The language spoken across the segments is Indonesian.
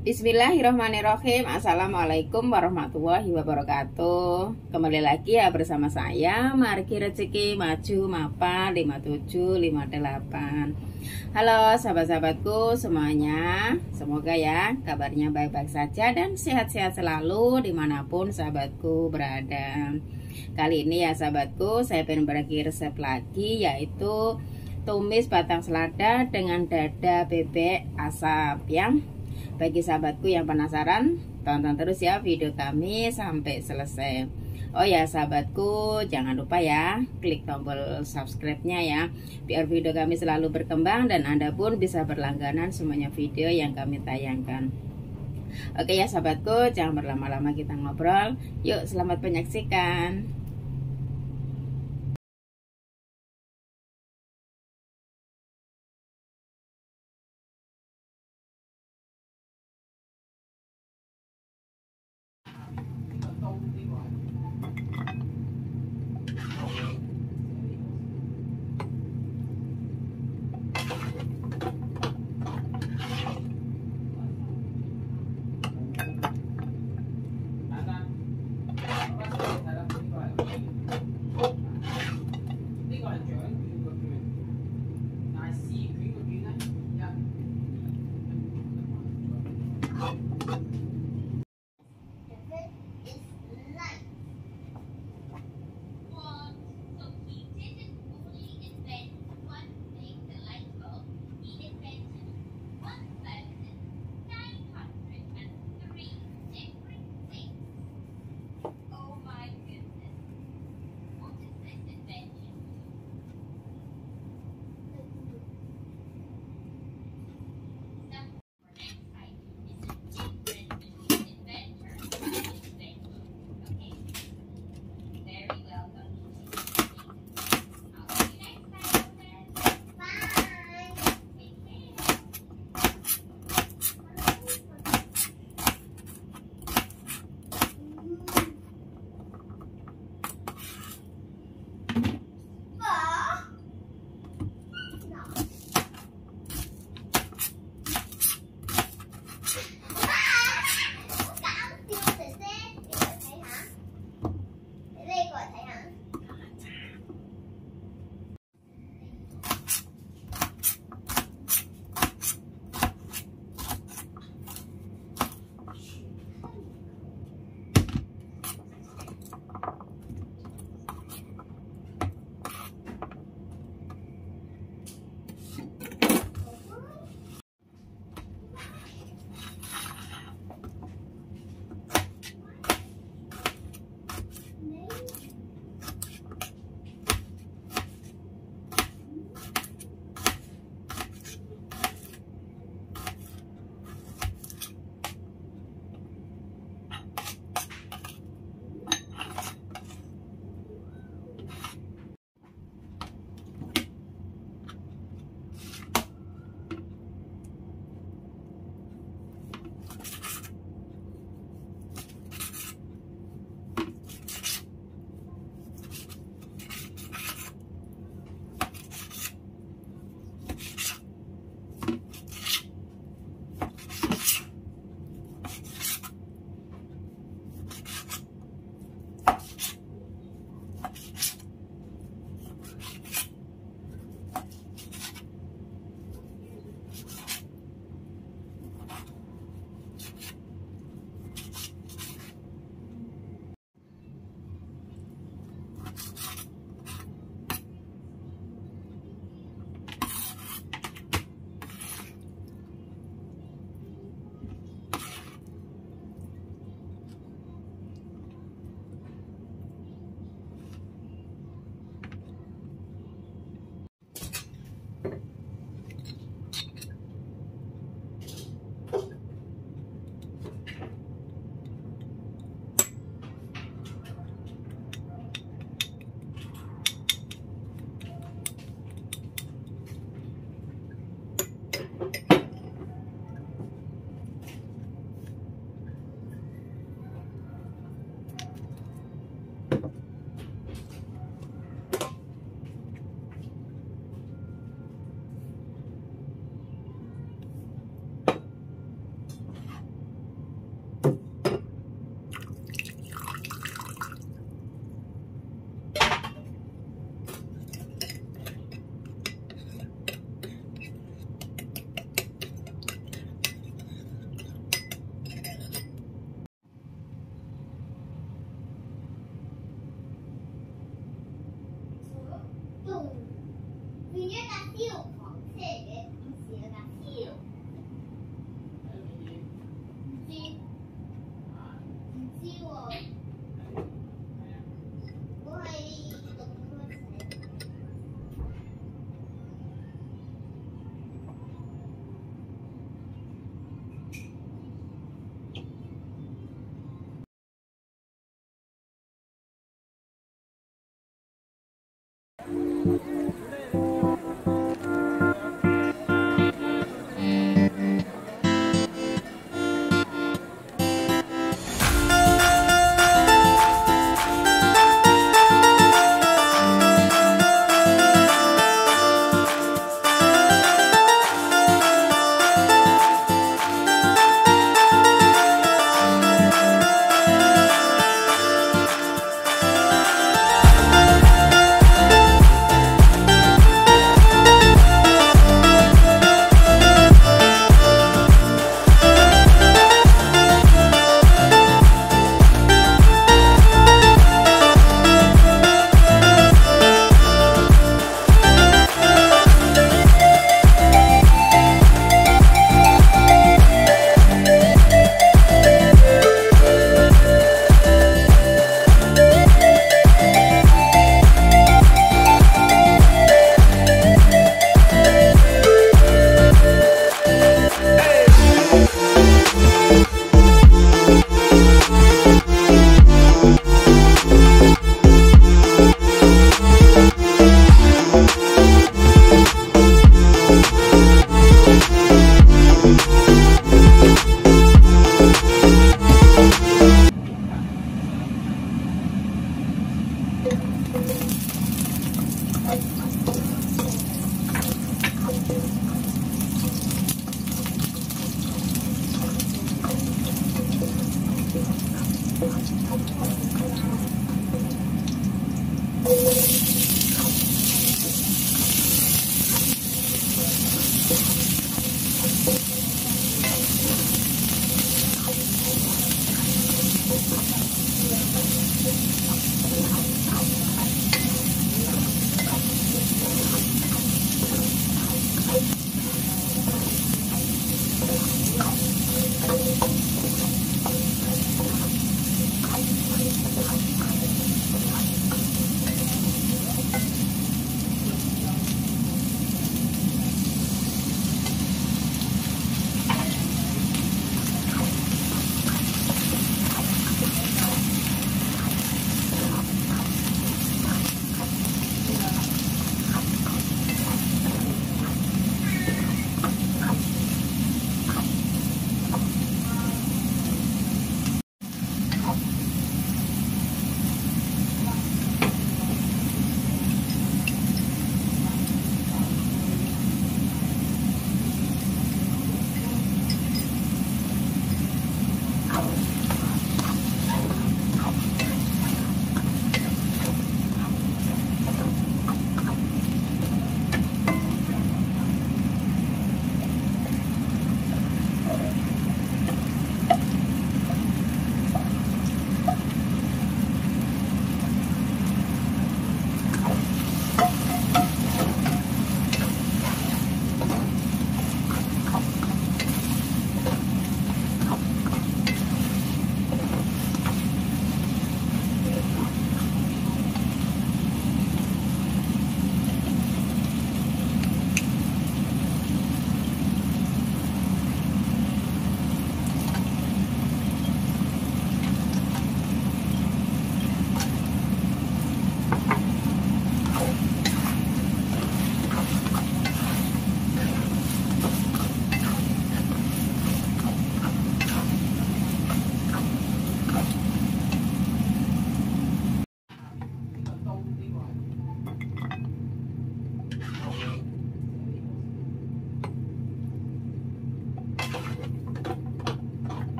Bismillahirrahmanirrahim. Assalamualaikum warahmatullahi wabarakatuh. Kembali lagi ya bersama saya Margi Rezeki Maju Mapa 5758. Halo sahabat-sahabatku semuanya, semoga ya kabarnya baik-baik saja dan sehat-sehat selalu dimanapun sahabatku berada. Kali ini ya sahabatku, saya pengen berbagi resep lagi, yaitu tumis batang selada dengan dada bebek asap ya. Bagi sahabatku yang penasaran, tonton terus ya video kami sampai selesai. Oh ya sahabatku, jangan lupa ya klik tombol subscribe-nya ya, biar video kami selalu berkembang dan Anda pun bisa berlangganan semuanya video yang kami tayangkan. Oke ya sahabatku, jangan berlama-lama, kita ngobrol. Yuk, selamat menyaksikan.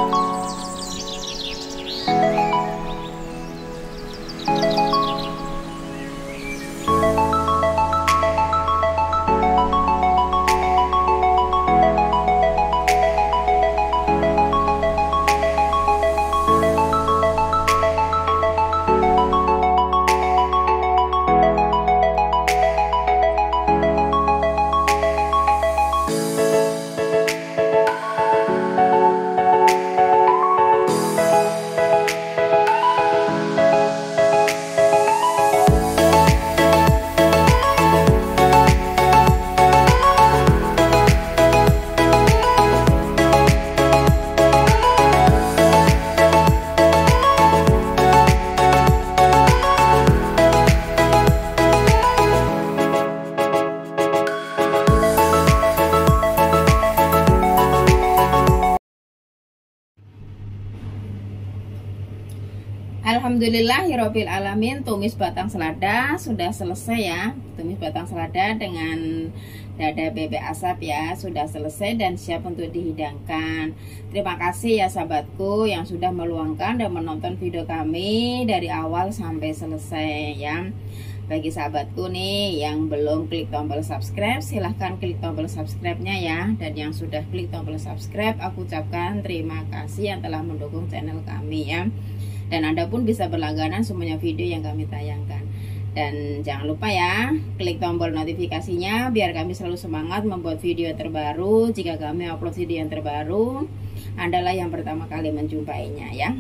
Alhamdulillahirabbil alamin, tumis batang selada sudah selesai ya. Tumis batang selada dengan dada bebek asap ya sudah selesai dan siap untuk dihidangkan. Terima kasih ya sahabatku yang sudah meluangkan dan menonton video kami dari awal sampai selesai ya. Bagi sahabatku nih yang belum klik tombol subscribe, silahkan klik tombol subscribe-nya ya. Dan yang sudah klik tombol subscribe, aku ucapkan terima kasih yang telah mendukung channel kami ya. Dan Anda pun bisa berlangganan semuanya video yang kami tayangkan. Dan jangan lupa ya, klik tombol notifikasinya biar kami selalu semangat membuat video terbaru. Jika kami upload video yang terbaru, Andalah yang pertama kali menjumpainya ya.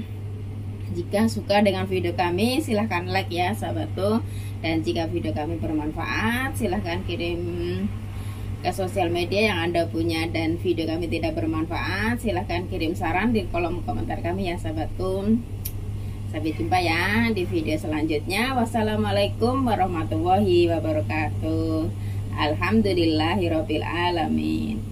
Jika suka dengan video kami, silahkan like ya sahabatku. Dan jika video kami bermanfaat, silahkan kirim ke sosial media yang Anda punya. Dan video kami tidak bermanfaat, silahkan kirim saran di kolom komentar kami ya sahabatku. Sampai jumpa ya di video selanjutnya. Wassalamualaikum warahmatullahi wabarakatuh. Alhamdulillahirabbil alamin.